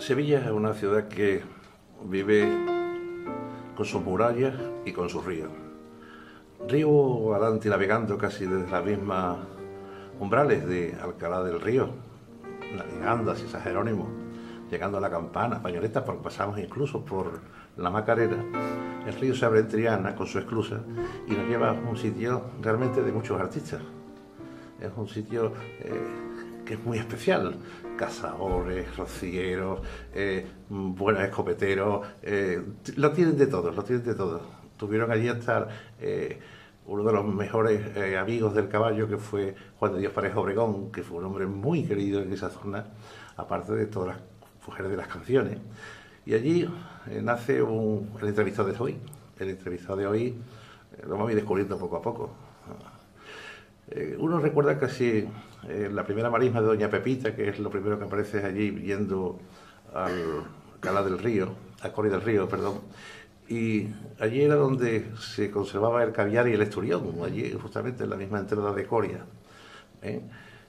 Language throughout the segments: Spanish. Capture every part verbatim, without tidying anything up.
Sevilla es una ciudad que vive con sus murallas y con sus ríos. Río adelante navegando casi desde las mismas umbrales de Alcalá del Río, navegando hacia San Jerónimo, llegando a la Campana, Pañoleta, porque pasamos incluso por la Macarena. El río se abre en Triana con su esclusa y nos lleva a un sitio realmente de muchos artistas. Es un sitio eh, que es muy especial. Cazadores, rocieros, eh, buenos escopeteros, eh, lo tienen de todos, lo tienen de todos. Tuvieron allí hasta eh, uno de los mejores eh, amigos del caballo, que fue Juan de Dios Pareja Obregón, que fue un hombre muy querido en esa zona, aparte de todas las mujeres de las canciones. Y allí eh, nace un, el entrevistado de hoy. El entrevistado de hoy eh, lo vamos a ir descubriendo poco a poco. Eh, uno recuerda casi eh, la primera marisma de Doña Pepita, que es lo primero que aparece allí yendo al Cala del Río, a Coria del Río, perdón. Y allí era donde se conservaba el caviar y el esturión, allí justamente en la misma entrada de Coria. ¿eh?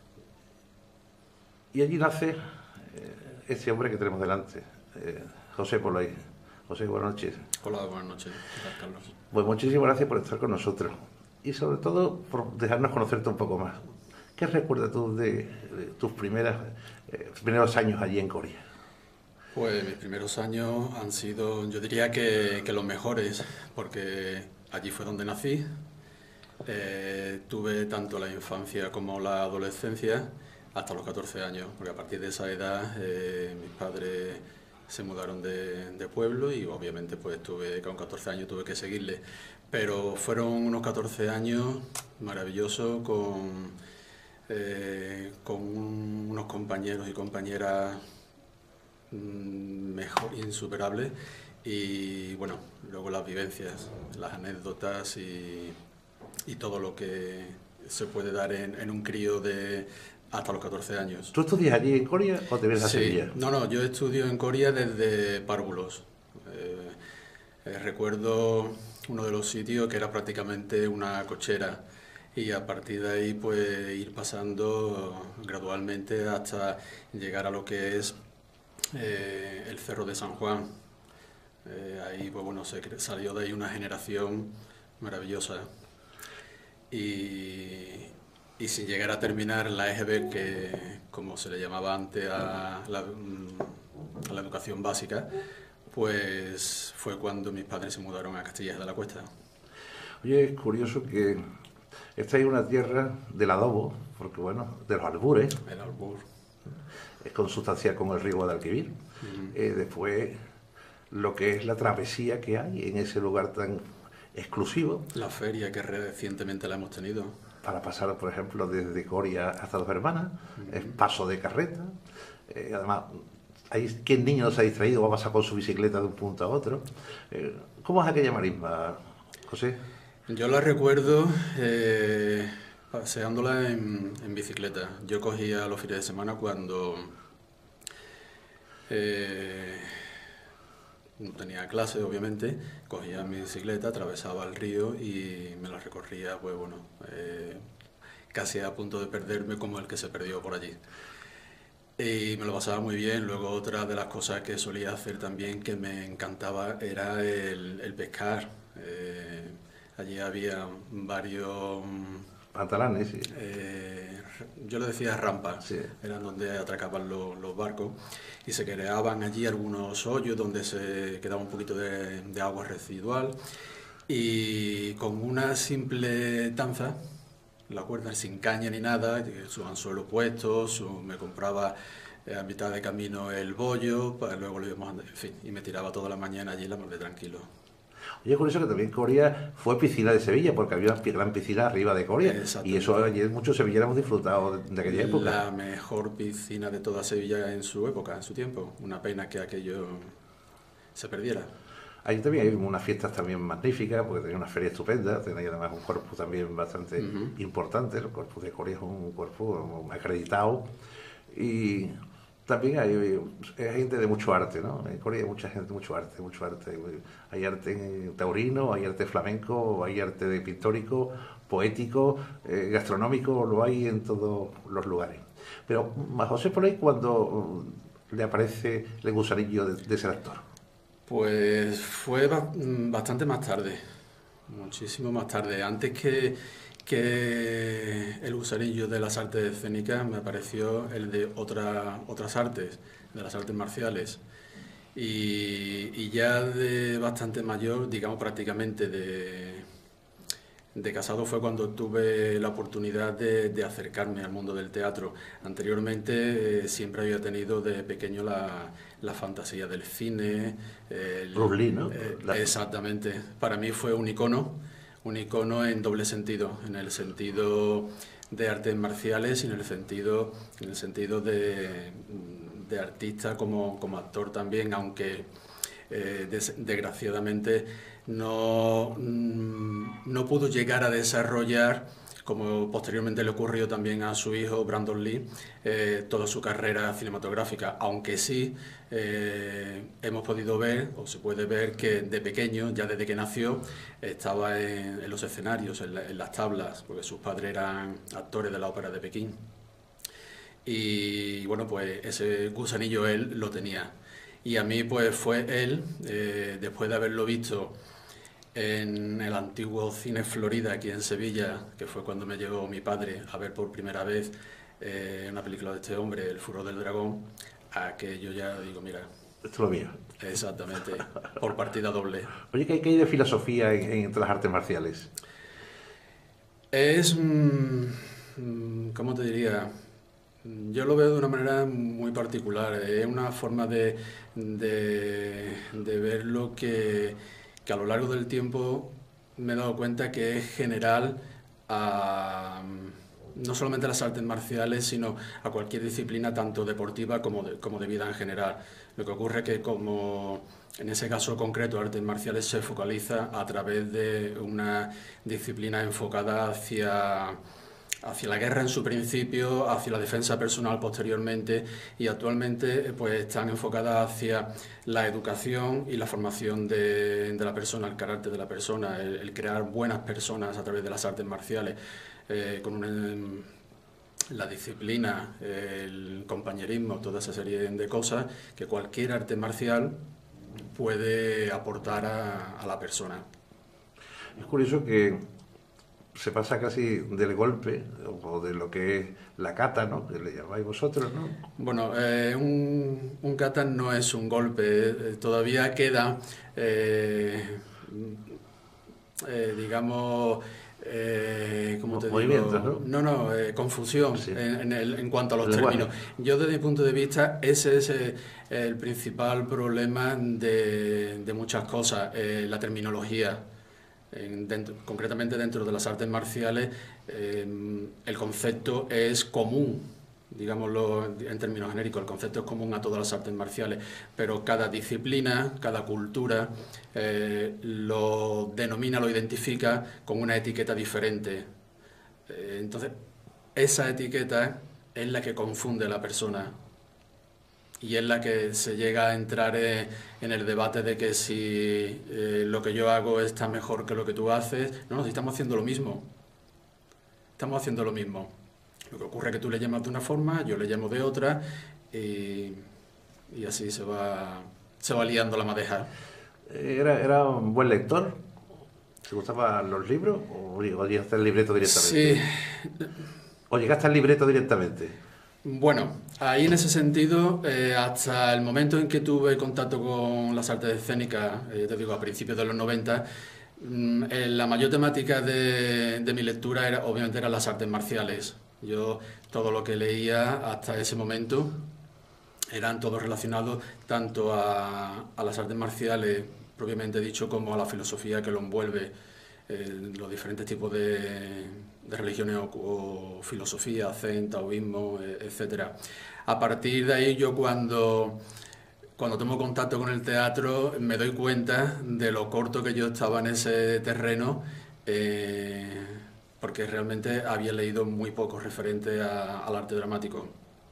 Y allí nace eh, ese hombre que tenemos delante, eh, José Polay. José, buenas noches. Hola, buenas noches. ¿Qué tal, Carlos? Pues muchísimas gracias por estar con nosotros y sobre todo por dejarnos conocerte un poco más. ¿Qué recuerdas tú de, de tus primeras, eh, primeros años allí en Coria? Pues mis primeros años han sido, yo diría que, que los mejores, porque allí fue donde nací. Eh, tuve tanto la infancia como la adolescencia hasta los catorce años, porque a partir de esa edad eh, mis padres se mudaron de, de pueblo y obviamente pues tuve, con catorce años tuve que seguirle. Pero fueron unos catorce años maravillosos con, eh, con un, unos compañeros y compañeras mejor, insuperables, y bueno, luego las vivencias, las anécdotas y, y todo lo que se puede dar en, en un crío de hasta los catorce años. ¿Tú estudias allí en Coria o te vienes a Sí. Sevilla? No, no, yo estudio en Coria desde párvulos. Eh, eh, recuerdo uno de los sitios que era prácticamente una cochera, y a partir de ahí pues ir pasando gradualmente hasta llegar a lo que es eh, el Cerro de San Juan. Eh, ahí pues bueno, se cre- salió de ahí una generación maravillosa. Y, y sin llegar a terminar la E G B, que como se le llamaba antes a la, mm, a la educación básica, pues fue cuando mis padres se mudaron a Castilla de la Cuesta. Oye, es curioso que esta es una tierra del adobo, porque bueno, de los albures, El albur. es consustancial con el río Guadalquivir. Ujú. Eh, después, lo que es la travesía que hay en ese lugar tan exclusivo, La feria que recientemente la hemos tenido. para pasar, por ejemplo, desde Coria hasta Dos Hermanas, es paso de carreta. Eh, además, hay quien niño no se ha distraído, va a pasar con su bicicleta de un punto a otro. Eh, ¿Cómo es aquella marisma, José? Yo la recuerdo eh, paseándola en, en bicicleta. Yo cogía los fines de semana cuando eh, no tenía clase, obviamente, cogía mi bicicleta, atravesaba el río y me la recorría, pues bueno, eh, casi a punto de perderme como el que se perdió por allí. Y me lo pasaba muy bien. Luego otra de las cosas que solía hacer también que me encantaba era el, el pescar. Eh, allí había varios, Pantalanes, sí. eh, yo le decía rampas, Sí. eran donde atracaban los, los barcos, y se creaban allí algunos hoyos donde se quedaba un poquito de, de agua residual, y con una simple tanza, la cuerda sin caña ni nada, su anzuelo puesto, su, me compraba eh, a mitad de camino el bollo, para luego lo íbamos, en fin, y me tiraba toda la mañana allí la mar de tranquilo. Oye, con eso que también Coria fue piscina de Sevilla, porque había una pi- gran piscina arriba de Coria. Y Exactamente. eso ayer muchos sevillanos hemos disfrutado de, de aquella época. La mejor piscina de toda Sevilla en su época, en su tiempo. Una pena que aquello se perdiera. Ahí también hay unas fiestas también magníficas, porque tenía una feria estupenda, tenía además un cuerpo también bastante Ujú. importante. El cuerpo de Coria es un cuerpo acreditado. Y también hay, hay gente de mucho arte, ¿no? En Corea hay mucha gente, mucho arte, mucho arte. Hay arte taurino, hay arte flamenco, hay arte de pictórico, poético, eh, gastronómico, lo hay en todos los lugares. Pero José Polay, cuando le aparece el gusanillo de, de ser actor? Pues fue ba- bastante más tarde, muchísimo más tarde. Antes que, que el gusanillo de las artes escénicas me apareció el de otra, otras artes, de las artes marciales. Y, y ya de bastante mayor, digamos prácticamente de, de casado, fue cuando tuve la oportunidad de, de acercarme al mundo del teatro. Anteriormente eh, siempre había tenido de pequeño la, la fantasía del cine. el- Bruce Lee, ¿no? eh, La- exactamente. Para mí fue un icono, un icono en doble sentido, en el sentido de artes marciales y en el sentido, en el sentido de, de artista como, como actor también, aunque eh, des- desgraciadamente no, mm, no pudo llegar a desarrollar, como posteriormente le ocurrió también a su hijo Brandon Lee, eh, toda su carrera cinematográfica, aunque sí eh, hemos podido ver, o se puede ver, que de pequeño, ya desde que nació, estaba en, en los escenarios, en, la- en las tablas, porque sus padres eran actores de la ópera de Pekín. Y bueno, pues ese gusanillo él lo tenía. Y a mí pues fue él, eh, después de haberlo visto en el antiguo Cine Florida aquí en Sevilla, que fue cuando me llevó mi padre a ver por primera vez eh, una película de este hombre, El Furor del Dragón, a que yo ya digo, mira, Esto es lo mío. exactamente, por partida doble. Oye, ¿qué hay, qué hay de filosofía en, en- entre las artes marciales? Es, mm, mm, ¿cómo te diría? Yo lo veo de una manera muy particular. Es una forma de, de, de verlo que, que a lo largo del tiempo me he dado cuenta que es general a no solamente a las artes marciales, sino a cualquier disciplina, tanto deportiva como de, como de vida en general. Lo que ocurre es que como en ese caso concreto, artes marciales se focaliza a través de una disciplina enfocada hacia hacia la guerra en su principio, hacia la defensa personal posteriormente y actualmente pues están enfocadas hacia la educación y la formación de, de la persona, el carácter de la persona, el, el crear buenas personas a través de las artes marciales, eh, con una, la disciplina, el compañerismo, toda esa serie de cosas que cualquier arte marcial puede aportar a, a la persona. Es curioso que se pasa casi del golpe o de lo que es la kata, ¿no? Que le llamáis vosotros, ¿no? Bueno, eh, un, un kata no es un golpe, eh, todavía queda, eh, eh, digamos, eh, ¿cómo Mo- te movimientos, digo? ¿no? No, no, eh, confusión Sí. en, en el- en cuanto a los El lenguaje. términos. Yo desde mi punto de vista, ese es eh, el principal problema de, de muchas cosas, eh, la terminología. En- dentro- concretamente dentro de las artes marciales, eh, el concepto es común, digámoslo en términos genéricos, el concepto es común a todas las artes marciales, pero cada disciplina, cada cultura eh, lo denomina, lo identifica con una etiqueta diferente. Eh, entonces, esa etiqueta es la que confunde a la persona y es la que se llega a entrar eh, en el debate de que si eh, lo que yo hago está mejor que lo que tú haces. No, no, si estamos haciendo lo mismo. Estamos haciendo lo mismo. Lo que ocurre es que tú le llamas de una forma, yo le llamo de otra y, y así se va, se va liando la madeja. ¿Era, era un buen lector? ¿Te gustaban los libros o, o llegaste al libreto Sí, directamente? ¿O llegaste al libreto directamente? bueno, ahí en ese sentido, eh, hasta el momento en que tuve contacto con las artes escénicas, eh, te digo, a principios de los noventa, mm, eh, la mayor temática de, de mi lectura era, obviamente, eran las artes marciales. Yo todo lo que leía hasta ese momento eran todos relacionados tanto a, a las artes marciales, propiamente dicho, como a la filosofía que lo envuelve, eh, los diferentes tipos de, de religiones o, o filosofía, zen, taoísmo, eh, etcétera. A partir de ahí yo cuando, cuando tomo contacto con el teatro me doy cuenta de lo corto que yo estaba en ese terreno, eh, porque realmente había leído muy poco referente a- al arte dramático.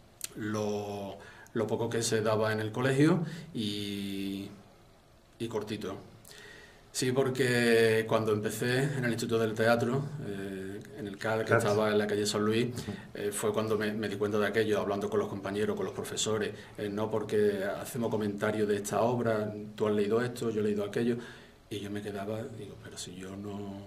Lo, lo poco que se daba en el colegio y, y cortito. Sí, porque cuando empecé en el Instituto del Teatro, eh, en el C A D, que Claro. estaba en la calle San Luis, eh, fue cuando me, me di cuenta de aquello, hablando con los compañeros, con los profesores, eh, no porque hacemos comentarios de esta obra, tú has leído esto, yo he leído aquello, y yo me quedaba, digo, pero si yo no,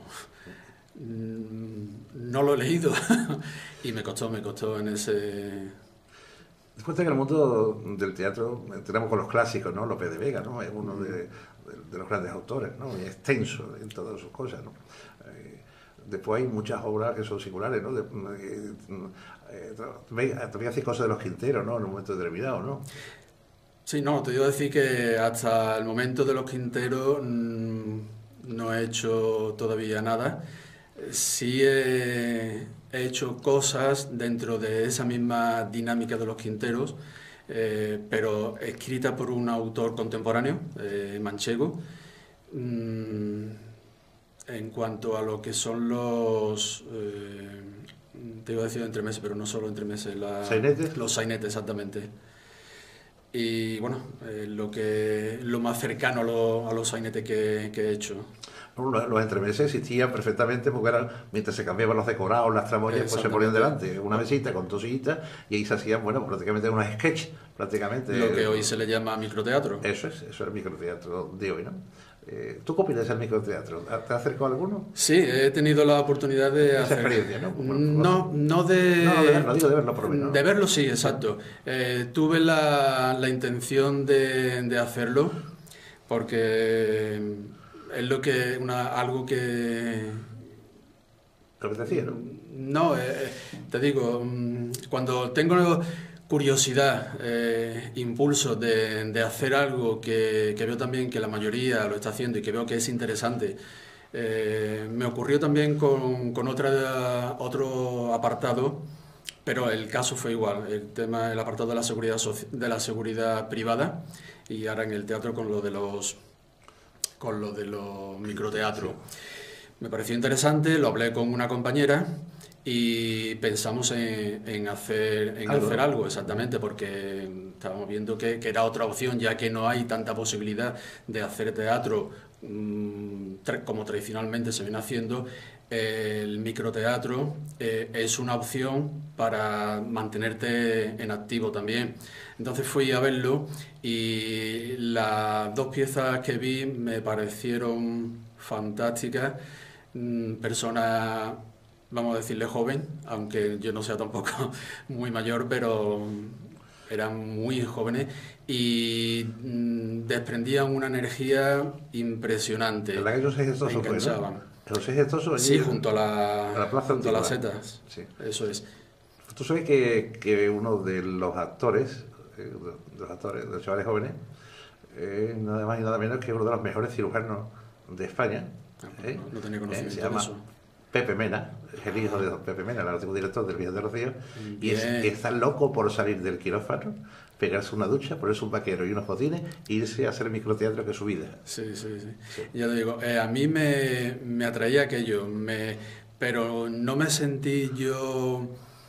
no lo he leído, y me costó, me costó en ese... Después que en el mundo del teatro tenemos con los clásicos, ¿no? Lope de Vega, ¿no? Es uno de, de, de los grandes autores, ¿no? Y extenso en todas sus cosas, ¿no? Eh, después hay muchas obras que son singulares, ¿no? De, eh, eh, también hace cosas de los Quinteros, ¿no? En un momento determinado, ¿no? Sí, no, te iba a decir que hasta el momento de los Quinteros mmm, no he hecho todavía nada. Sí he, he hecho cosas dentro de esa misma dinámica de los Quinteros, eh, pero escrita por un autor contemporáneo, eh, manchego. Mm, en cuanto a lo que son los... Eh, te iba a decir entremeses, pero no solo entremeses, la, ¿Sainetes? Los sainetes, exactamente. Y bueno, eh, lo, que, lo más cercano a, lo, a los sainetes que, que he hecho. Los, los entremeses existían perfectamente porque eran, mientras se cambiaban los decorados, las tramoyas, pues se ponían delante una mesita con dos sillitas y ahí se hacían, bueno, prácticamente unos sketches, prácticamente. Lo que hoy se le llama microteatro. Eso es, eso es el microteatro de hoy, ¿no? Eh, ¿Tú qué opinas del microteatro? ¿Te has acercado a alguno? Sí, he tenido la oportunidad de Esa hacer... experiencia, ¿no? Bueno, No, no de... No, no, de verlo, digo de verlo por lo menos, ¿no? De verlo, sí, exacto. Eh, tuve la, la intención de, de hacerlo porque es lo que una, algo que... Lo que te decía, ¿no? No, eh, te digo, cuando tengo curiosidad, eh, impulso de, de hacer algo que, que veo también que la mayoría lo está haciendo y que veo que es interesante, eh, me ocurrió también con, con otra, otro apartado, pero el caso fue igual, el tema, el apartado de la seguridad, de la seguridad privada, y ahora en el teatro con lo de los, con lo de los microteatros. Me pareció interesante, lo hablé con una compañera y pensamos en, en, hacer, en ¿Algo? hacer algo, exactamente, porque estábamos viendo que, que era otra opción, ya que no hay tanta posibilidad de hacer teatro mmm, tra como tradicionalmente se viene haciendo. Eh, el microteatro eh, es una opción para mantenerte en activo también. Entonces fui a verlo y las dos piezas que vi me parecieron fantásticas. Mm, personas, vamos a decirle joven, aunque yo no sea tampoco muy mayor, pero eran muy jóvenes y mmm, desprendían una energía impresionante. ¿Verdad que los seis gestosos fue, enganchaban. ¿no? Los seis gestosos Sí, junto a, la, a la plaza junto a las antigua. setas. Sí. Eso es. Tú sabes que, que uno de los actores, eh, de los actores, de los chavales jóvenes, eh, nada más y nada menos que uno de los mejores cirujanos de España. ¿eh? No, no tenía ¿eh? conocimiento Se llama de eso. Pepe Mena, es el hijo de don Pepe Mena, el antiguo director del Viejo de Rocío, y Bien. es, está loco por salir del quirófano, pegarse una ducha, ponerse un vaquero y unos botines e irse a hacer microteatro que es su vida. Sí, sí, sí. sí. Ya te digo, eh, a mí me, me atraía aquello, me, pero no me sentí yo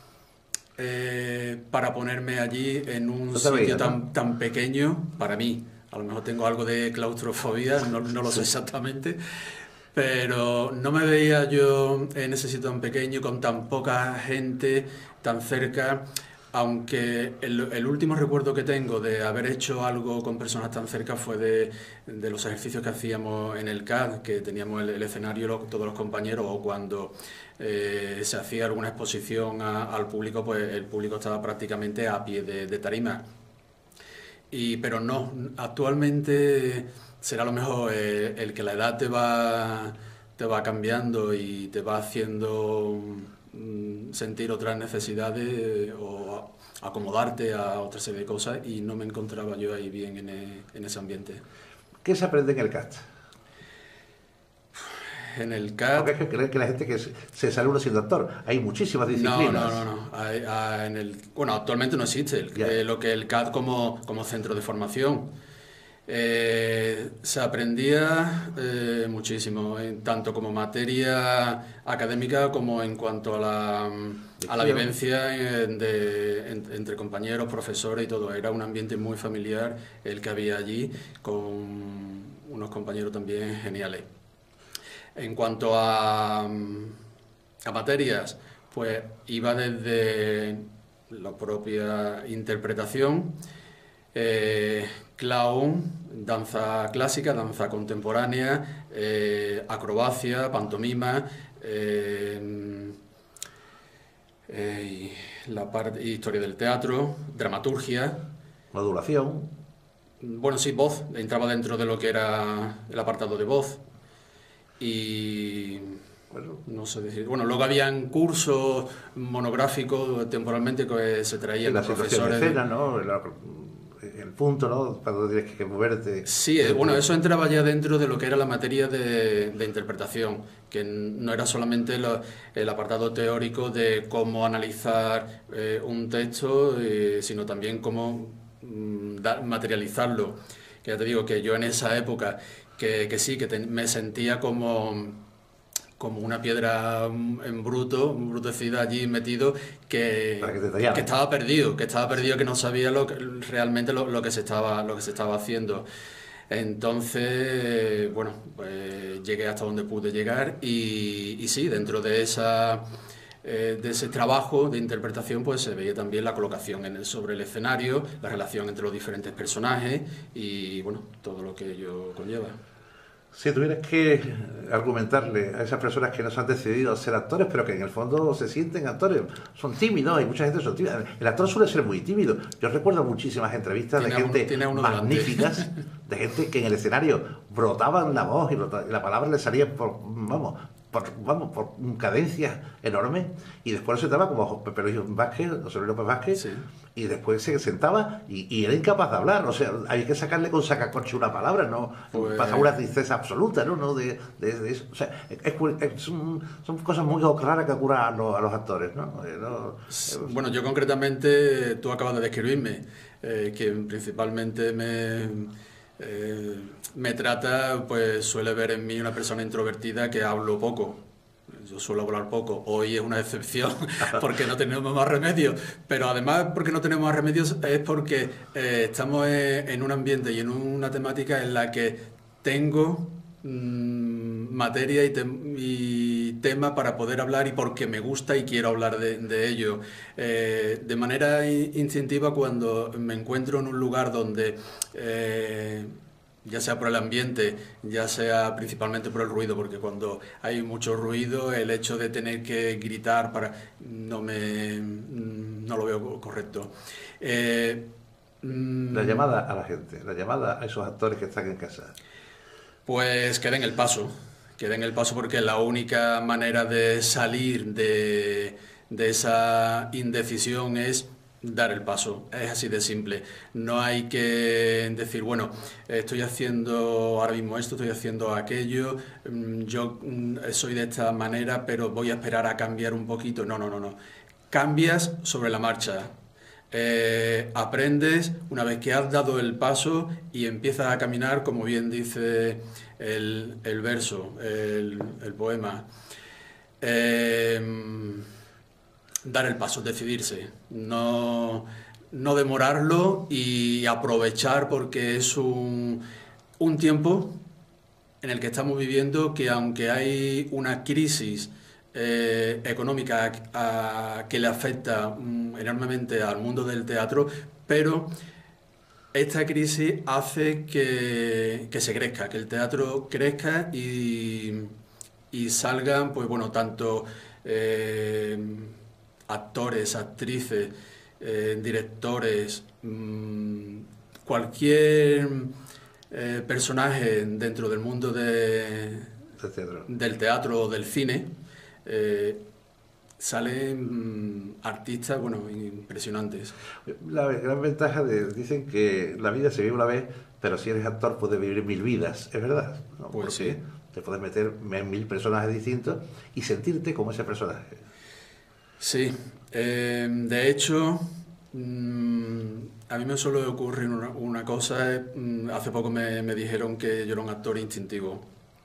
eh, para ponerme allí en un No sitio veías, tan, ¿no? tan pequeño para mí. A lo mejor tengo algo de claustrofobia, no, no lo sé exactamente, pero no me veía yo en ese sitio tan pequeño, con tan poca gente, tan cerca, aunque el, el último recuerdo que tengo de haber hecho algo con personas tan cerca fue de, de los ejercicios que hacíamos en el C A D, que teníamos el, el escenario lo, todos los compañeros, o cuando eh, se hacía alguna exposición a, al público, pues el público estaba prácticamente a pie de, de tarima. Y, pero no, actualmente será a lo mejor eh, el que la edad te va, te va cambiando y te va haciendo mm, sentir otras necesidades eh, o a, acomodarte a otra serie de cosas, y no me encontraba yo ahí bien en, e, en ese ambiente. ¿Qué se aprende en el C A T? En el C A T... Porque es que creen que la gente que se, se sale uno siendo actor. Hay muchísimas disciplinas. No, no, no. no. Hay, hay, en el, bueno, actualmente no existe el, eh, lo que el C A D como, como centro de formación. Eh, se aprendía eh, muchísimo, eh, tanto como materia académica como en cuanto a la, a la vivencia eh, de, en, entre compañeros, profesores y todo. Era un ambiente muy familiar el que había allí, con unos compañeros también geniales. En cuanto a, a materias, pues iba desde la propia interpretación, eh, clown, danza clásica, danza contemporánea, eh, acrobacia, pantomima, eh, eh, la parte, historia del teatro, dramaturgia. Modulación. Bueno, sí, voz, entraba dentro de lo que era el apartado de voz. Y Bueno, no sé decir. Bueno, luego habían cursos monográficos temporalmente que se y traían la de situación de profesores. escena, ¿no? El, el punto, ¿no? Cuando tienes que moverte. Sí, eh, bueno, eso entraba ya dentro de lo que era la materia de, de interpretación, que no era solamente lo- el apartado teórico de cómo analizar eh, un texto, eh, sino también cómo mm, da- materializarlo. Que ya te digo que yo en esa época, que, que sí, que te- me sentía como como una piedra mm, en bruto, embrutecida allí metido, Para que, que te que tallaran. estaba perdido, que estaba perdido, que no sabía lo que- realmente lo, lo que se estaba, lo que se estaba haciendo. Entonces, bueno, pues llegué hasta donde pude llegar y, y sí, dentro de esa eh, de ese trabajo de interpretación, pues se veía también la colocación en el, sobre el escenario, la relación entre los diferentes personajes y bueno, todo lo que ello conlleva. Si tuvieras que argumentarle a esas personas que no se han decidido a ser actores, pero que en el fondo se sienten actores, son tímidos, hay mucha gente que son tímida. El actor suele ser muy tímido. Yo recuerdo muchísimas entrevistas de Tiene a uno, gente tiene a uno delante. magníficas, de gente que en el escenario brotaban la voz y, brota- y la palabra le salía por, vamos, por, vamos, por cadencias enormes, y después se sentaba como Pepe Luis Vázquez, José Luis López Vázquez, Sí. y después se sentaba y, y era incapaz de hablar. O sea, hay que sacarle con sacacorcho una palabra, no Pues pasa una tristeza absoluta, ¿no? ¿No? De, de, de eso. O sea, es, es- son, son cosas muy raras que ocurren a los, a los actores, ¿no? Eh, no- eh, Bueno, yo concretamente, tú acabas de describirme, eh, quien principalmente me, eh, me trata, pues suele ver en mí una persona introvertida que hablo poco. Yo suelo hablar poco. Hoy es una excepción porque no tenemos más remedio. Pero además porque no tenemos más remedios es porque eh, estamos en, en un ambiente y en una temática en la que tengo mm, materia y, tem- y tema para poder hablar y porque me gusta y quiero hablar de, de ello. Eh, de manera in- instintiva cuando me encuentro en un lugar donde... eh, ya sea por el ambiente, ya sea principalmente por el ruido, porque cuando hay mucho ruido, el hecho de tener que gritar para no me no lo veo correcto. Eh, la mm, llamada a la gente, la llamada a esos actores que están en casa. Pues que den el paso, que den el paso porque la única manera de salir de, de esa indecisión es dar el paso, es así de simple. No hay que decir, bueno, estoy haciendo ahora mismo esto, estoy haciendo aquello, mm, yo mm, soy de esta manera, pero voy a esperar a cambiar un poquito. No, no, no, no. Cambias sobre la marcha. Eh, aprendes una vez que has dado el paso y empiezas a caminar, como bien dice el, el verso, el, el poema. Eh, dar el paso, decidirse, no, no demorarlo y aprovechar porque es un, un tiempo en el que estamos viviendo que aunque hay una crisis eh, económica a- a- que le afecta mm, enormemente al mundo del teatro, pero esta crisis hace que, que se crezca, que el teatro crezca y, y salgan, pues bueno, tanto eh, actores, actrices, eh, directores, mm, cualquier eh, personaje dentro del mundo de, De teatro. del teatro o del cine, eh, salen mm, artistas, bueno, impresionantes. La gran ventaja de, dicen que la vida se vive una vez, pero si eres actor puedes vivir mil vidas, es verdad, ¿no? Pues Porque sí. te puedes meter en mil personajes distintos y sentirte como ese personaje. Sí, eh, de hecho, mm, a mí me suele ocurrir una, una cosa, eh, mm, hace poco me, me dijeron que yo era un actor instintivo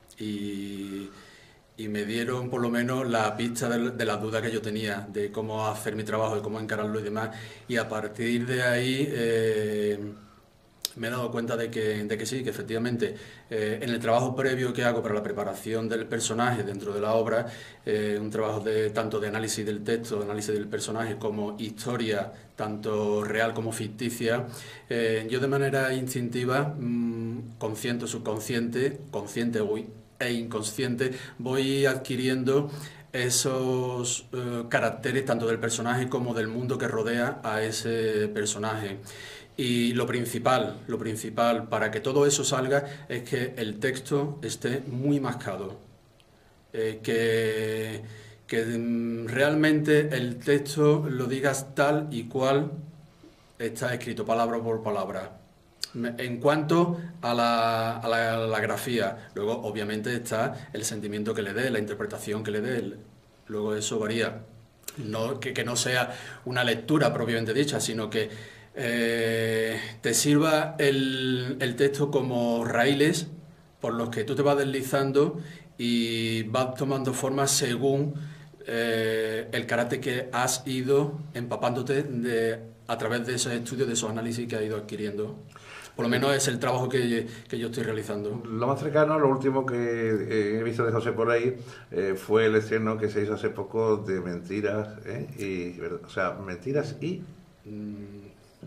y, y me dieron por lo menos la pista de, de las dudas que yo tenía, de cómo hacer mi trabajo, de cómo encararlo y demás, y a partir de ahí... eh, me he dado cuenta de que, de que sí, que efectivamente eh, en el trabajo previo que hago para la preparación del personaje dentro de la obra, eh, un trabajo de, tanto de análisis del texto, de análisis del personaje, como historia, tanto real como ficticia, eh, yo de manera instintiva, mmm, consciente o subconsciente, consciente e inconsciente, voy adquiriendo esos eh, caracteres tanto del personaje como del mundo que rodea a ese personaje. Y lo principal, lo principal para que todo eso salga es que el texto esté muy mascado, eh, que, que realmente el texto lo digas tal y cual está escrito, palabra por palabra. En cuanto a la, a la, a la grafía, luego obviamente está el sentimiento que le dé, la interpretación que le dé, luego eso varía. No, que, que no sea una lectura propiamente dicha, sino que eh, te sirva el, el texto como raíles por los que tú te vas deslizando y vas tomando forma según eh, el carácter que has ido empapándote de, a través de esos estudios, de esos análisis que has ido adquiriendo. Por lo menos es el trabajo que, que yo estoy realizando. Lo más cercano, lo último que eh, he visto de José por ahí, eh, fue el estreno que se hizo hace poco de Mentiras, ¿eh? y, o sea, Mentiras y... Mm,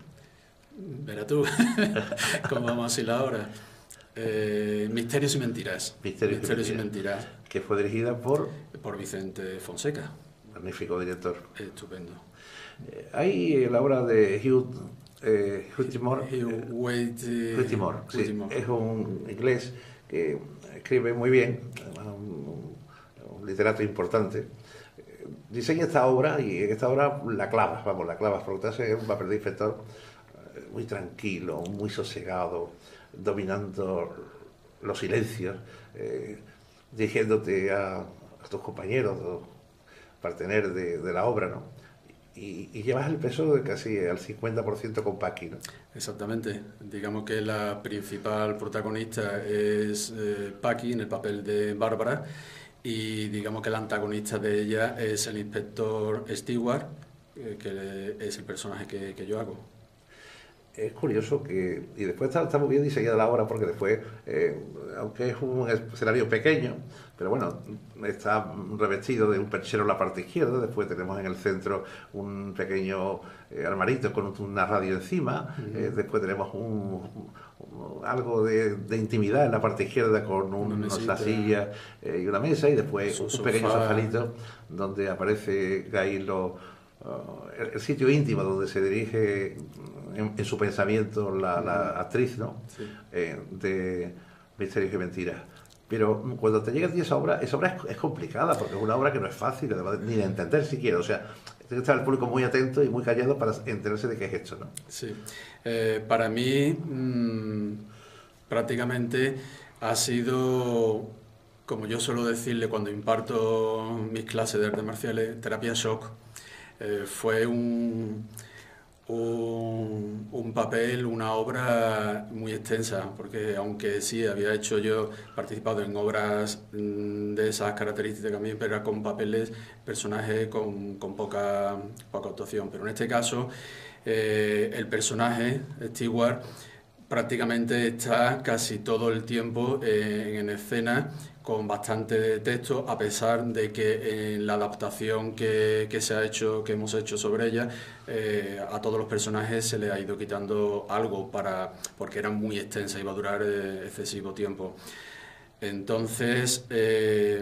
verá tú, cómo vamos a ir ahora. Eh, Misterios y Mentiras. Misterios, Misterios y, y Mentiras. Que fue dirigida por... Por Vicente Fonseca. Magnífico director. Estupendo. Eh, hay la obra de Hugh... Eh, Hugh Timor, Hugh Wade, eh, Hugh Timor, sí, Timor. Es un inglés que escribe muy bien, un, un literato importante. Diseña esta obra y en esta obra la clavas, vamos, la clavas, porque te hace un papel de inspector muy tranquilo, muy sosegado, dominando los silencios, eh, dirigiéndote a, a tus compañeros, partener de, de la obra, ¿no? Y, y llevas el peso de casi al cincuenta por ciento con Paqui, ¿no? Exactamente. Digamos que la principal protagonista es eh, Paqui en el papel de Bárbara y digamos que el antagonista de ella es el inspector Stewart, eh, que es el personaje que, que yo hago. Es curioso que, y después está, está muy bien diseñada la obra porque después, eh, aunque es un escenario pequeño, pero bueno, está revestido de un perchero en la parte izquierda, después tenemos en el centro un pequeño eh, armarito con una radio encima, uh-huh. eh, después tenemos un, un, algo de, de intimidad en la parte izquierda con un, una una silla eh, y una mesa, y después un, un pequeño sofalito donde aparece Gailo. Uh, el, el sitio íntimo donde se dirige en, en su pensamiento la, la actriz, ¿no? Sí. Eh, de Misterios y Mentiras. Pero cuando te llega a ti esa obra, esa obra es, es complicada, porque es una obra que no es fácil además, ni de entender siquiera. O sea, tiene que estar el público muy atento y muy callado para enterarse de qué es esto, ¿no? Sí. Eh, para mí, mmm, prácticamente ha sido, como yo suelo decirle cuando imparto mis clases de artes marciales, terapia shock. Eh, fue un, un, un papel, una obra muy extensa, porque aunque sí había hecho yo, participado en obras de esas características también, pero era con papeles, personajes con, con poca, poca actuación. Pero en este caso, eh, el personaje, Stewart, prácticamente está casi todo el tiempo eh, en escena con bastante texto, a pesar de que en la adaptación que, que se ha hecho, que hemos hecho sobre ella, eh, a todos los personajes se les ha ido quitando algo para, porque era muy extensa, iba a durar eh, excesivo tiempo. Entonces, eh,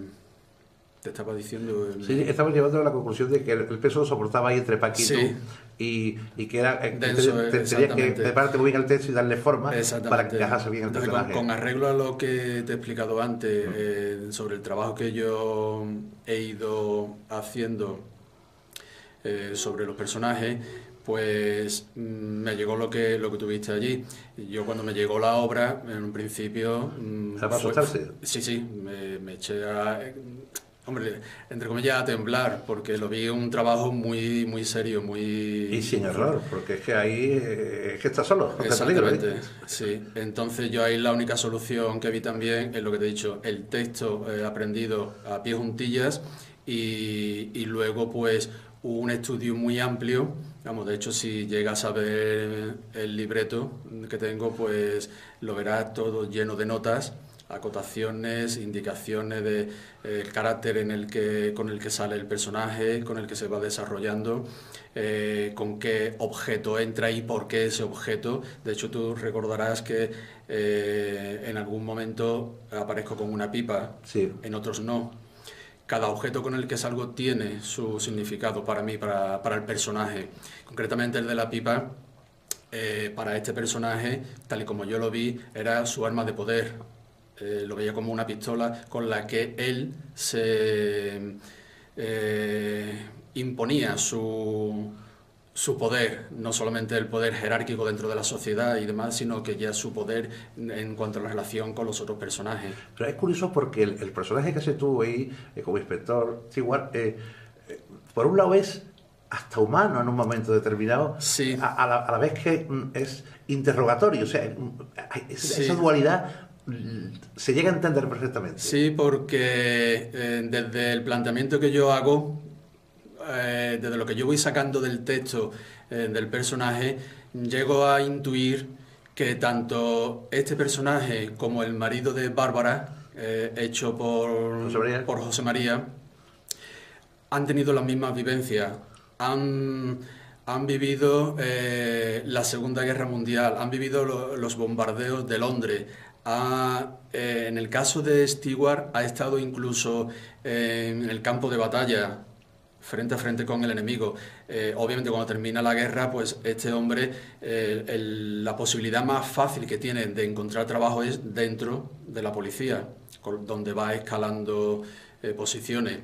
te estaba diciendo... El... Sí, estamos llevando a la conclusión de que el, el peso lo soportaba ahí entre Paquito sí. y, y que era denso, te, te, tenía que prepararte muy bien el texto y darle forma para que encajase bien el Entonces, personaje. Con, con arreglo a lo que te he explicado antes, mm. eh, sobre el trabajo que yo he ido haciendo eh, sobre los personajes, pues me llegó lo que lo que tuviste allí. Yo cuando me llegó la obra, en un principio... ¿Se va a asustarse? Sí, sí, me, me eché a... Hombre, entre comillas, a temblar, porque lo vi un trabajo muy muy serio, muy... Y sin error, porque es que ahí es que está solo, exactamente, ¿eh? Sí. Entonces yo ahí la única solución que vi también es lo que te he dicho, el texto eh, aprendido a pie juntillas y, y luego pues un estudio muy amplio Vamos, de hecho, si llegas a ver el libreto que tengo, pues lo verás todo lleno de notas, acotaciones, indicaciones de eh, el carácter en el que, con el que sale el personaje, con el que se va desarrollando, eh, con qué objeto entra y por qué ese objeto. De hecho, tú recordarás que eh, en algún momento aparezco con una pipa, Sí. en otros no. Cada objeto con el que salgo tiene su significado para mí, para, para el personaje. Concretamente el de la pipa, eh, para este personaje, tal y como yo lo vi, era su arma de poder. Eh, lo veía como una pistola con la que él se eh, imponía su, su poder, no solamente el poder jerárquico dentro de la sociedad y demás, sino que ya su poder en cuanto a la relación con los otros personajes. Pero es curioso porque el, el personaje que se tuvo ahí, eh, como inspector Stewart, eh, eh, por un lado es hasta humano en un momento determinado, sí. a, a, la, a la vez que mm, es interrogatorio, o sea, esa, sí. esa dualidad mm, se llega a entender perfectamente. Sí, porque eh, desde el planteamiento que yo hago, eh, desde lo que yo voy sacando del texto eh, del personaje, llego a intuir que tanto este personaje como el marido de Bárbara, eh, hecho por José María, por José María, han tenido las mismas vivencias, han, han vivido eh, la Segunda Guerra Mundial, han vivido lo, los bombardeos de Londres. Ha, eh, en el caso de Stewart, ha estado incluso eh, en el campo de batalla, frente a frente con el enemigo. Eh, obviamente cuando termina la guerra, pues este hombre, eh, el, la posibilidad más fácil que tiene de encontrar trabajo es dentro de la policía, donde va escalando eh, posiciones.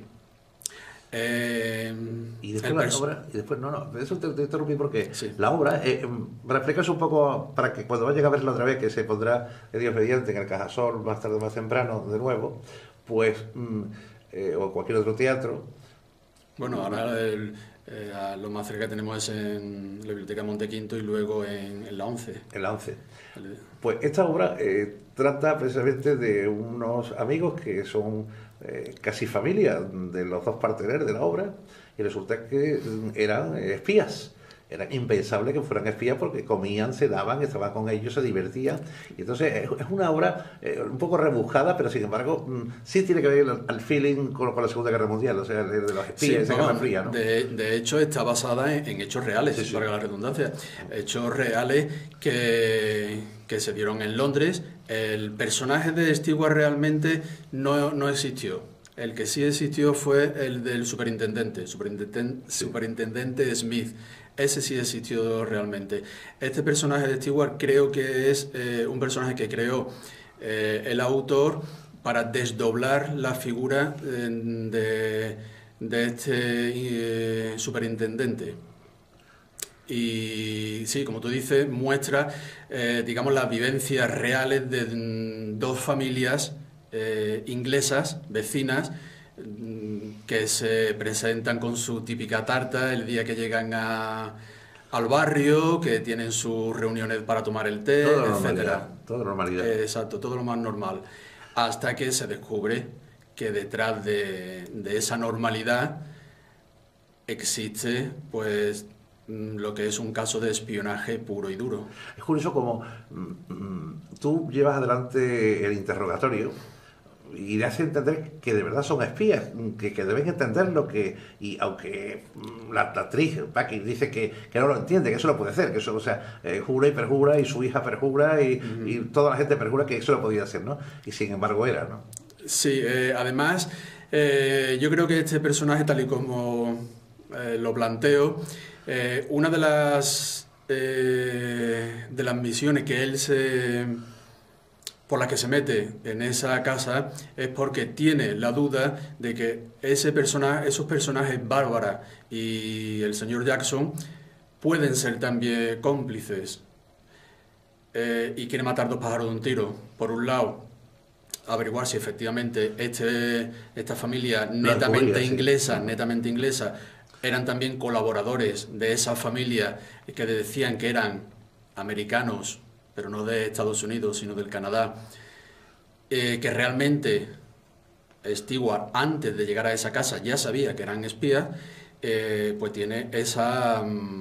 Eh, y después la perso- obra, y después, no, no, eso te, te interrumpí porque sí. la obra, eh, me reflejas un poco para que cuando vayas a verla otra vez, que se pondrá de Dios mediante en el Cajasol más tarde más temprano, de nuevo, pues, mm, eh, o cualquier otro teatro. Bueno, ahora el, eh, lo más cerca que tenemos es en la Biblioteca Montequinto y luego en, en la once. En la once. Pues esta obra eh, trata precisamente de unos amigos que son eh, casi familia de los dos parteneros de la obra y resulta que mm, eran espías. Era impensable que fueran espías porque comían, se daban, estaban con ellos, se divertían. Y entonces es, es una obra eh, un poco rebuscada, pero sin embargo mm, sí tiene que ver al, al feeling con, con la Segunda Guerra Mundial, o sea, de, de los espías, Sí, esa no, Guerra Fría, ¿no? De, de hecho, está basada en, en hechos reales, Sí, sí. valga la redundancia. Hechos reales que, que se dieron en Londres. El personaje de Stewart realmente no, no existió. El que sí existió fue el del superintendente, superintendente, Sí. superintendente Smith. Ese sí existió realmente. Este personaje de Stewart creo que es eh, un personaje que creó eh, el autor para desdoblar la figura eh, de, de este eh, superintendente. Y sí, como tú dices, muestra, eh, digamos, las vivencias reales de mm, dos familias eh, inglesas, vecinas, mm, que se presentan con su típica tarta el día que llegan a, al barrio, que tienen sus reuniones para tomar el té, Toda etcétera. normalidad, toda normalidad. Eh, exacto, todo lo más normal. Hasta que se descubre que detrás de, de esa normalidad existe, pues, lo que es un caso de espionaje puro y duro. Es curioso como mm, mm, tú llevas adelante el interrogatorio y le hace entender que de verdad son espías, que, que deben entenderlo, que, y aunque mm, la, la actriz Paqui dice que, que no lo entiende, que eso lo puede hacer, que eso, o sea, eh, jura y perjura, y su hija perjura, y, uh-huh. y toda la gente perjura que eso lo podía hacer, ¿no? Y sin embargo era, ¿no? Sí, eh, además, eh, yo creo que este personaje, tal y como eh, lo planteo, eh, una de las, eh, de las misiones que él se... por la que se mete en esa casa es porque tiene la duda de que ese personaje, esos personajes, Bárbara y el señor Jackson, pueden ser también cómplices. Eh, y quiere matar dos pájaros de un tiro. Por un lado, averiguar si efectivamente este, esta familia netamente cubría, inglesa, sí. netamente inglesa, eran también colaboradores de esa familia que decían que eran americanos, pero no de Estados Unidos, sino del Canadá, eh, que realmente Stewart, antes de llegar a esa casa, ya sabía que eran espías, eh, pues tiene esa,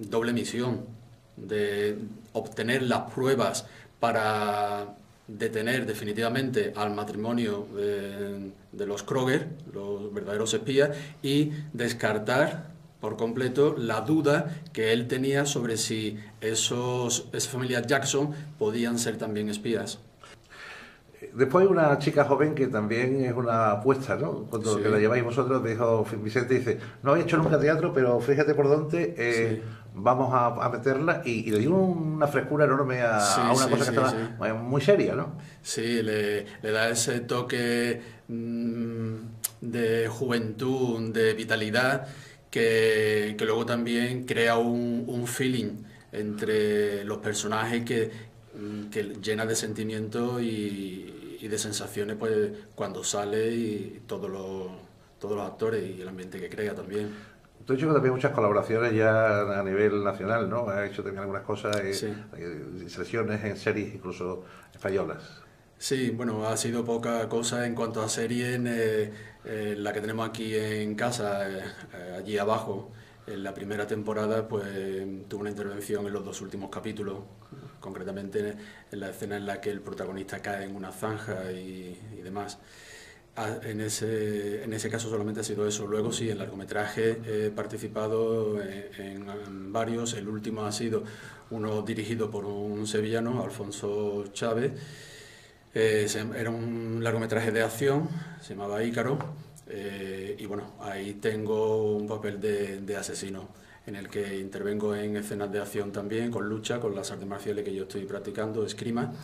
doble misión de obtener las pruebas para detener definitivamente al matrimonio de, de los Kroger, los verdaderos espías, y descartar por completo la duda que él tenía sobre si esos, esa familia Jackson podían ser también espías. Después hay una chica joven que también es una apuesta, ¿no? Cuando Sí. que la lleváis vosotros, dijo Vicente, dice, no había hecho nunca teatro, pero fíjate por dónde eh, Sí. vamos a, a meterla, y, y le dio una frescura enorme a, Sí, a una sí, cosa que sí, estaba sí. muy seria, ¿no? Sí, le, le da ese toque mm, de juventud, de vitalidad, que, que luego también crea un, un feeling entre los personajes que, mm, que llena de sentimientos y, y de sensaciones pues cuando sale, y todos los, todos los actores y el ambiente que crea también. Tú has hecho también muchas colaboraciones ya a nivel nacional, ¿no? Has hecho también algunas cosas, eh, Sí. eh, selecciones en series incluso españolas. Sí, bueno, ha sido poca cosa en cuanto a series. Eh, eh, la que tenemos aquí en casa, eh, eh, allí abajo, en la primera temporada, pues tuve una intervención en los dos últimos capítulos, concretamente en la escena en la que el protagonista cae en una zanja y, y demás. Ah, En ese, en ese caso solamente ha sido eso. Luego sí, en largometraje he participado en, en varios. El último ha sido uno dirigido por un sevillano, Alfonso Chávez. Eh, se- era un largometraje de acción, se llamaba Ícaro, eh, y bueno, ahí tengo un papel de, de asesino, en el que intervengo en escenas de acción también, con lucha, con las artes marciales que yo estoy practicando, esgrima,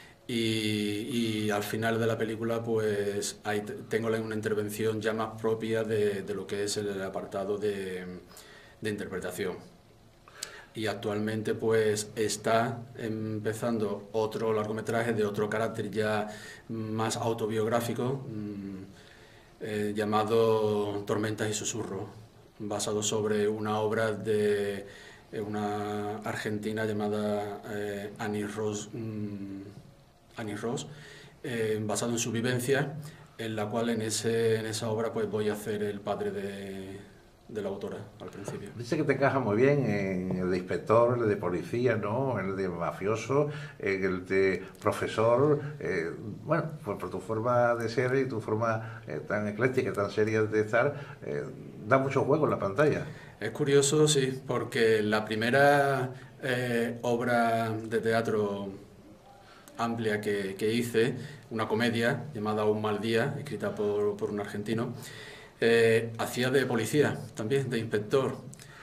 y, y al final de la película pues ahí te- tengo una intervención ya más propia de, de lo que es el apartado de, de interpretación. Y actualmente pues está empezando otro largometraje de otro carácter ya más autobiográfico, mmm, eh, llamado Tormentas y Susurros, basado sobre una obra de eh, una argentina llamada eh, Annie Ross, mmm, Annie Ross, eh, basado en su vivencia, en la cual en, ese, en esa obra pues voy a hacer el padre de, de la autora al principio. Dice que te encaja muy bien en el de inspector, el de policía, ¿no? En el de mafioso, en el de profesor. Eh, bueno, pues por tu forma de ser y tu forma eh, tan ecléctica, tan seria de estar, eh, da mucho juego en la pantalla. Es curioso, sí, porque la primera eh, obra de teatro amplia que, que hice, una comedia llamada Un mal día, escrita por, por un argentino, eh, hacía de policía también, de inspector.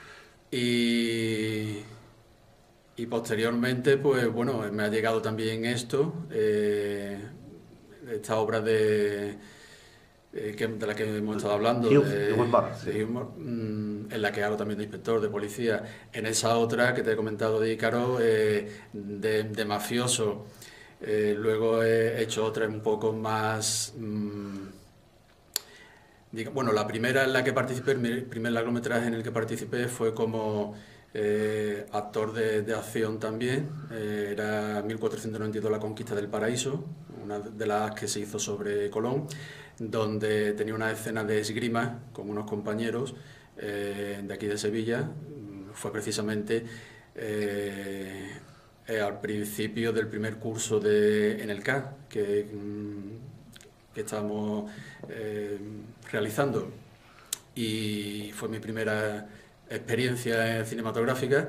Y, y posteriormente, pues bueno, me ha llegado también esto, eh, esta obra de, eh, que- de la que hemos estado hablando, Hugh de, Whitmore, sí. de humor, mm, en la que hago también de inspector, de policía. En esa otra que te he comentado de Ícaro, eh, de, de mafioso. Eh, luego he hecho otra un poco más... mm, diga- bueno, la primera en la que participé, el mi- primer largometraje en el que participé fue como eh, actor de, de acción también. Eh, era mil cuatrocientos noventa y dos La Conquista del Paraíso, una de las que se hizo sobre Colón, donde tenía una escena de esgrima con unos compañeros eh, de aquí de Sevilla. Mm, Fue precisamente eh, eh, al principio del primer curso de, en el C A, que, mm, que estábamos eh, realizando, y fue mi primera experiencia cinematográfica.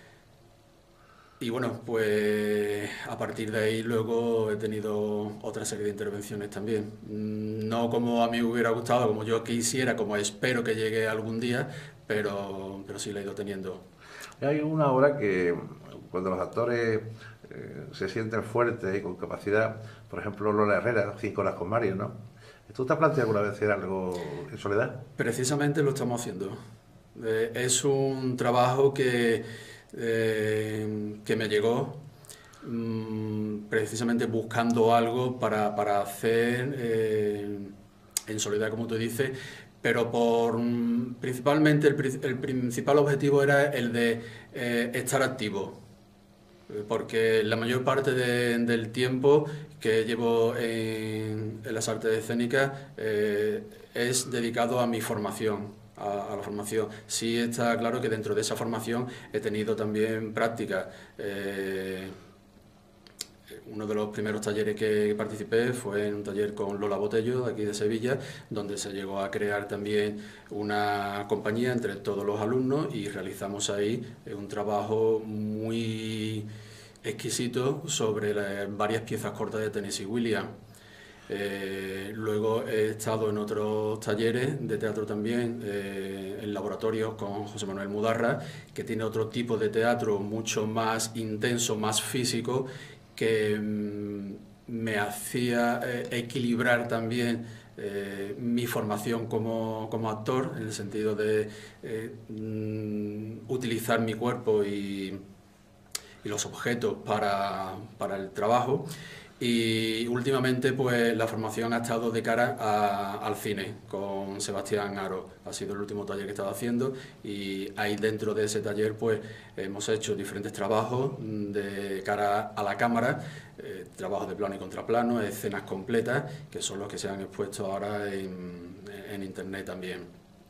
Y bueno, pues a partir de ahí luego he tenido otra serie de intervenciones también. Mm, No como a mí me hubiera gustado, como yo quisiera, como espero que llegue algún día, pero, pero sí la he ido teniendo. Hay una obra que cuando los actores eh, se sienten fuertes y con capacidad, por ejemplo Lola Herrera, Cinco horas con Mario, ¿no? ¿Tú te has planteado alguna vez hacer algo en soledad? Precisamente lo estamos haciendo. Eh, es un trabajo que, eh, que me llegó mm, precisamente buscando algo para, para hacer eh, en soledad, como tú dices, pero por mm, principalmente el, pri- el principal objetivo era el de eh, estar activo, eh, porque la mayor parte de- del tiempo que llevo en, en las artes escénicas eh, es dedicado a mi formación. a, a la formación. Sí está claro que dentro de esa formación he tenido también prácticas. Eh, uno de los primeros talleres que participé fue en un taller con Lola Botello, de aquí de Sevilla, donde se llegó a crear también una compañía entre todos los alumnos y realizamos ahí un trabajo muy exquisito sobre las varias piezas cortas de Tennessee Williams. Eh, luego he estado en otros talleres de teatro también, eh, en laboratorios con José Manuel Mudarra, que tiene otro tipo de teatro mucho más intenso, más físico, que mmm, me hacía eh, equilibrar también eh, mi formación como, como actor, en el sentido de eh, mmm, utilizar mi cuerpo y, y los objetos para, para el trabajo. Y últimamente pues la formación ha estado de cara a, al cine con Sebastián Aro. Ha sido el último taller que he estado haciendo y ahí dentro de ese taller pues hemos hecho diferentes trabajos de cara a la cámara, eh, trabajos de plano y contraplano, escenas completas, que son los que se han expuesto ahora en, en internet también.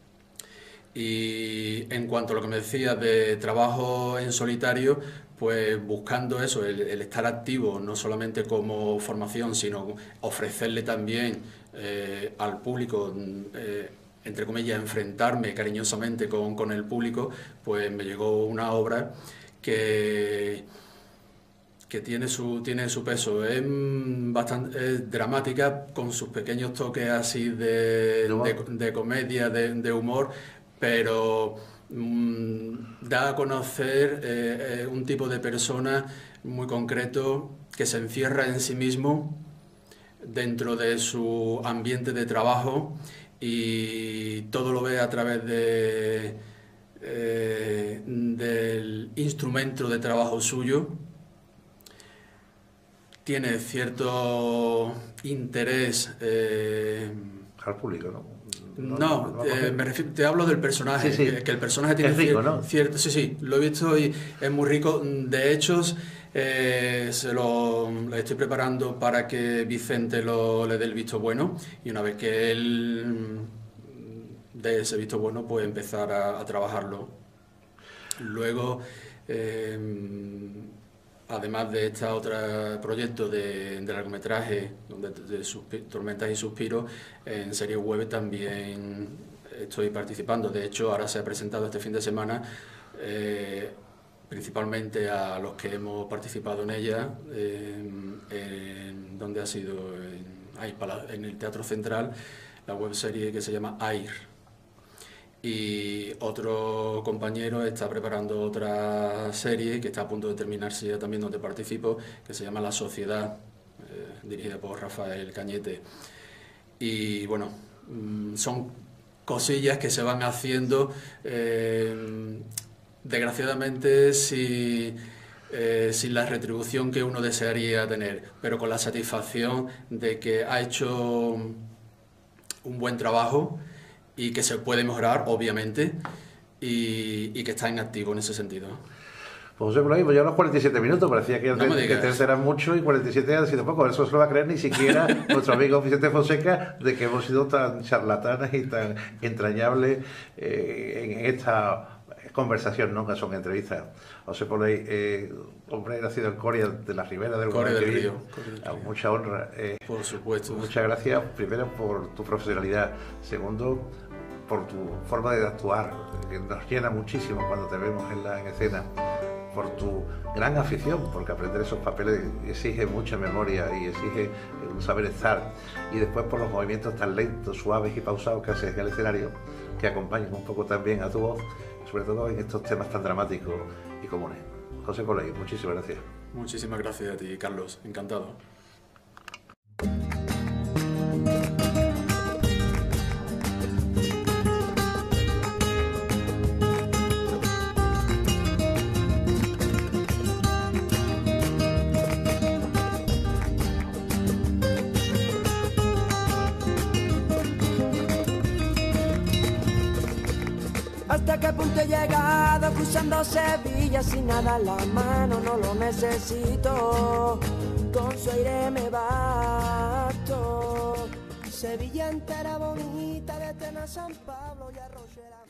Y en cuanto a lo que me decías de trabajo en solitario, pues buscando eso, el, el estar activo, no solamente como formación, sino ofrecerle también eh, al público, eh, entre comillas, enfrentarme cariñosamente con, con el público, pues me llegó una obra que, que tiene, su, tiene su peso. Es bastante es dramática, con sus pequeños toques así de, de, de comedia, de, de humor, pero mmm, da a conocer eh, eh, un tipo de persona muy concreto que se encierra en sí mismo dentro de su ambiente de trabajo y todo lo ve a través de, eh, del instrumento de trabajo suyo. Tiene cierto interés eh, al público, ¿no? No, no, no eh, me refiero, te hablo del personaje, sí, sí. Que, que el personaje tiene es rico, cier, ¿no? cierto, sí, sí, lo he visto y es muy rico. De hecho, eh, se lo, lo estoy preparando para que Vicente lo, le dé el visto bueno y una vez que él dé ese visto bueno, pues empezar a, a trabajarlo. Luego, eh, además de este otro proyecto de, de largometraje, de, de Suspi- Tormentas y Suspiros, en series web también estoy participando. De hecho, ahora se ha presentado este fin de semana, eh, principalmente a los que hemos participado en ella, eh, en, ¿dónde ha sido? En, en el Teatro Central, la webserie que se llama Air. Y otro compañero está preparando otra serie que está a punto de terminarse ya también, donde participo, que se llama La Sociedad, eh, dirigida por Rafael Cañete. Y bueno, mmm, son cosillas que se van haciendo, eh, desgraciadamente si, eh, sin la retribución que uno desearía tener, pero con la satisfacción de que ha hecho un buen trabajo y que se puede mejorar, obviamente, y, y que está en activo en ese sentido. Pues José Polaí, pues ya los cuarenta y siete minutos, parecía que, no te, que te eran mucho y cuarenta y siete han sido poco. Eso no se lo va a creer ni siquiera nuestro amigo Vicente Fonseca, de que hemos sido tan charlatanes y tan entrañables eh, en esta conversación, no que son entrevistas. José Polaí, eh, hombre, nacido en Coria de la Ribera del Coria del Río. Mucha honra. Eh, por supuesto. Muchas gracias, primero por tu profesionalidad, segundo por tu forma de actuar, que nos llena muchísimo cuando te vemos en la en escena, por tu gran afición, porque aprender esos papeles exige mucha memoria y exige un saber estar, y después por los movimientos tan lentos, suaves y pausados que haces en el escenario, que acompañan un poco también a tu voz, sobre todo en estos temas tan dramáticos y comunes. José Polaí, muchísimas gracias. Muchísimas gracias a ti, Carlos, encantado. Hasta qué punto he llegado cruzando Sevilla sin nada en la mano, no lo necesito, con su aire me basto. Sevilla entera bonita, de Tena a San Pablo y Arroyo.